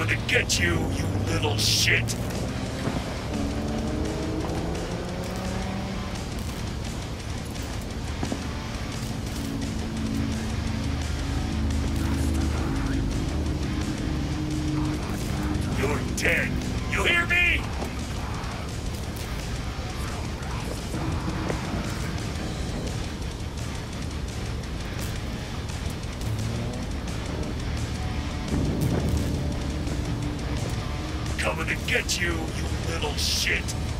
Coming to get you, you little shit! You're dead! You hear me? Coming to get you, you little shit!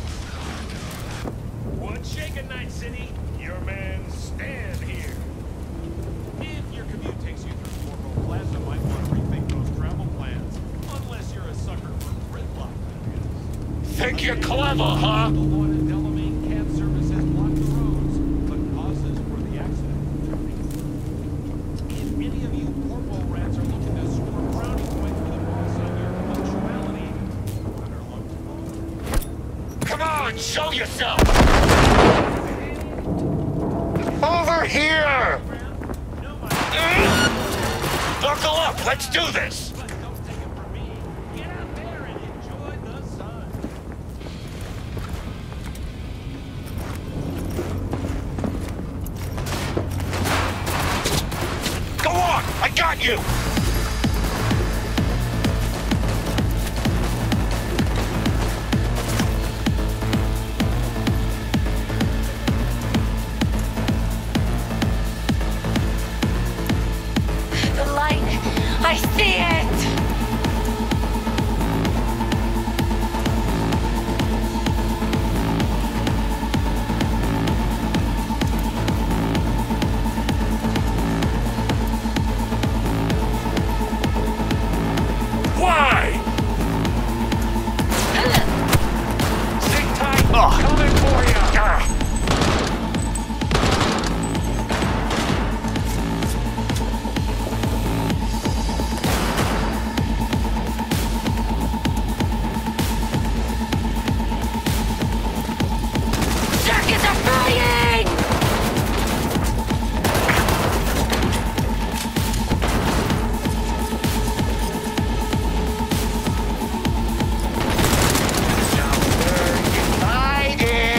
What's shaking, Night City? Your man Stan here. If your commute takes you through Corporal Plaza, might want to rethink those travel plans. Unless you're a sucker for gridlock, that is. Think you're clever, huh? The Lloyd and Delamain cab service has blocked the roads, but causes for the accident. If any of you Corporal rats are looking to score brownie points for the boss on your punctuality, better luck tomorrow. Come on, show yourself! Over here! Buckle up, let's do this! But don't take it from me. Get out there and enjoy the sun. Go on, I got you! The light! I see it! Why? Sit tight, coming for you! Jackets are flying! Hi there!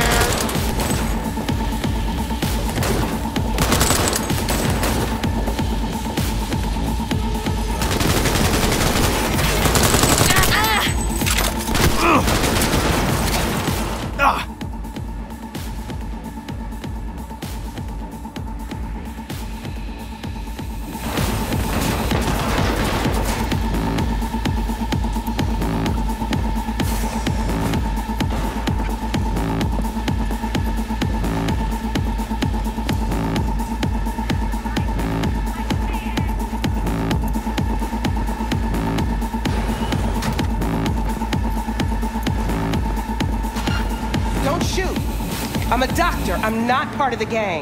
Don't shoot! I'm a doctor. I'm not part of the gang.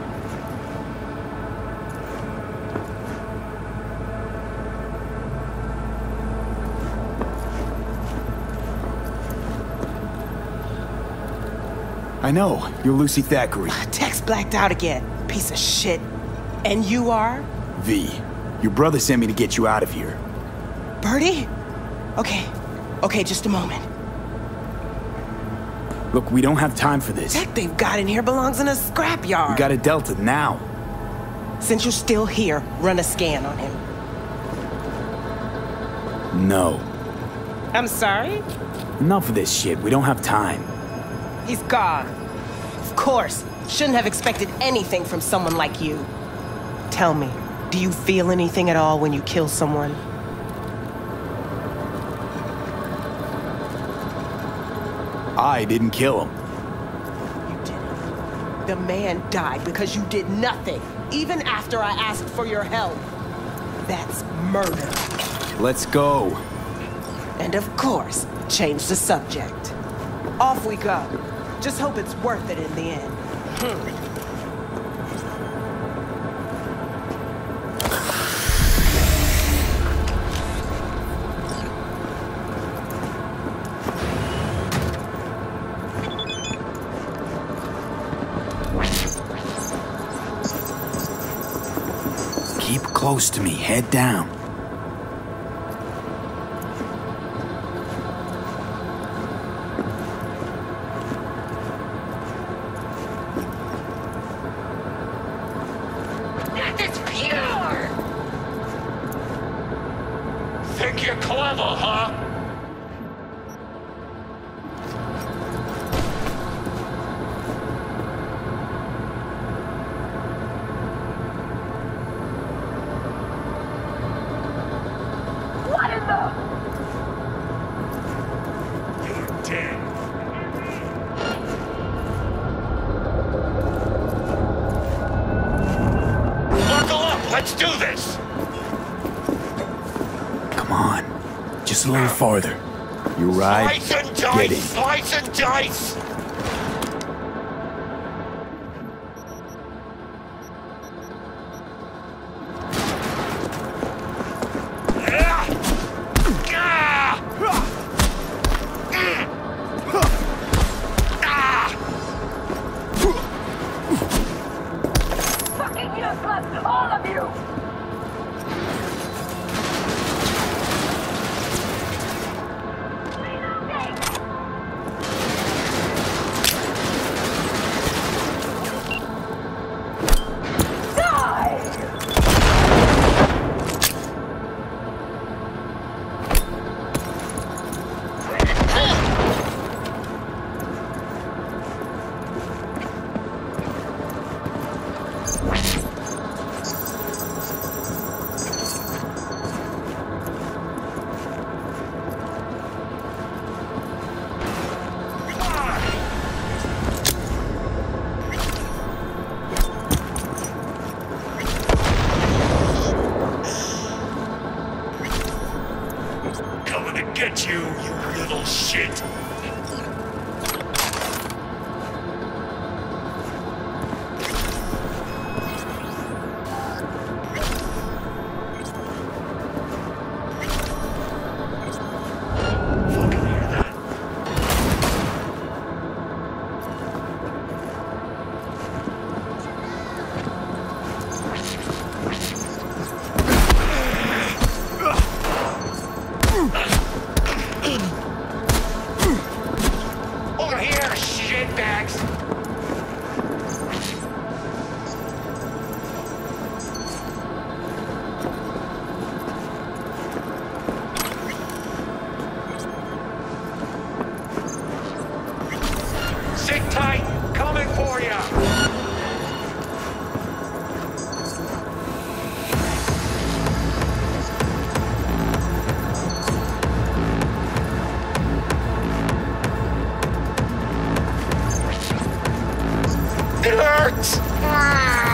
I know, you're Lucy Thackeray. Text blacked out again. Piece of shit. And you are? V, your brother sent me to get you out of here. Birdie? Okay, just a moment. Look, we don't have time for this. Tech they've got in here belongs in a scrapyard. We got a Delta now. Since you're still here, run a scan on him. No. I'm sorry? Enough of this shit, we don't have time. He's gone. Of course. Shouldn't have expected anything from someone like you. Tell me, do you feel anything at all when you kill someone? I didn't kill him. You didn't. The man died because you did nothing, even after I asked for your help. That's murder. Let's go. And of course, change the subject. Off we go. Just hope it's worth it in the end. Keep close to me, head down. level, huh? What in the... You're dead. Buckle up! Let's do this! Come on. Just a little farther. You ride. Slice and Get in. dice! Slice and dice! Fucking useless, all of you! Coming to get you, you little shit! Fucking hear that? Over here, shitbags! Sit tight! Coming for ya! It hurts!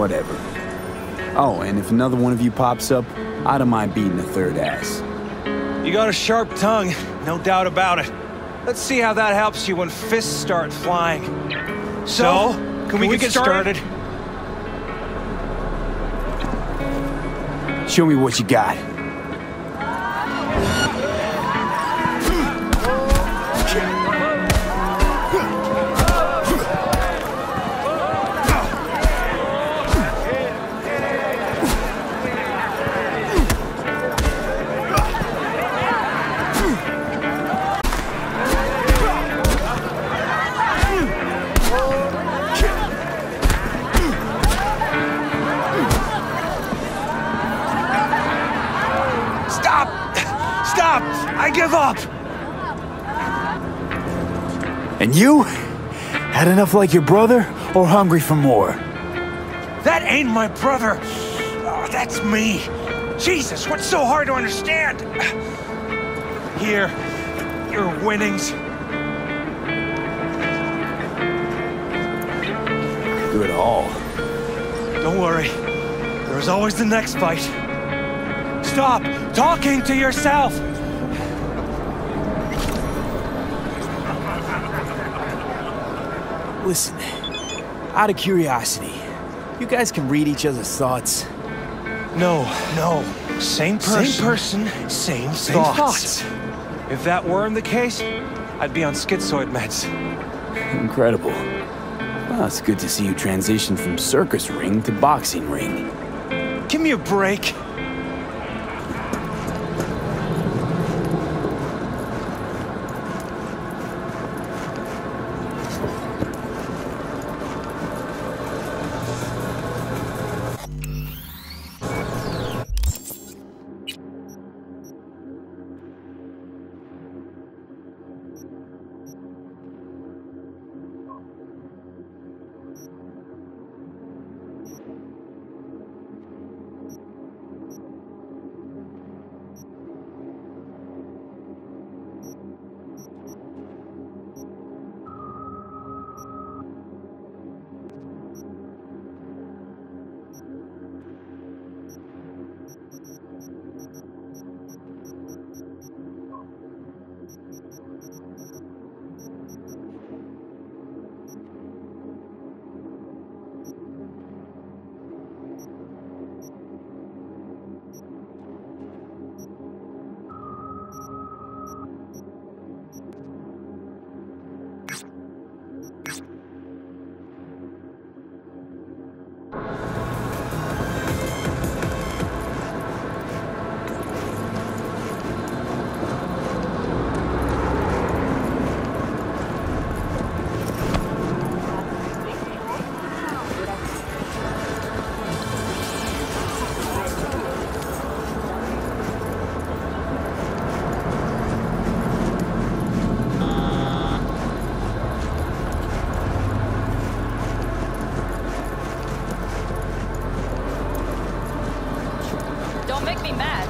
whatever. Oh, and if another one of you pops up, I don't mind beating the third ass. You got a sharp tongue, no doubt about it. Let's see how that helps you when fists start flying. So, can we get started? Show me what you got. Stop! I give up! And you? Had enough like your brother, or hungry for more? That ain't my brother! Oh, that's me! Jesus, what's so hard to understand? Here, your winnings. Good haul. Don't worry, there's always the next fight. Stop talking to yourself! Listen, out of curiosity, you guys can read each other's thoughts? No. Same person, same thoughts. If that weren't the case, I'd be on schizoid meds. Incredible. Well, it's good to see you transition from circus ring to boxing ring. Give me a break. Don't make me mad.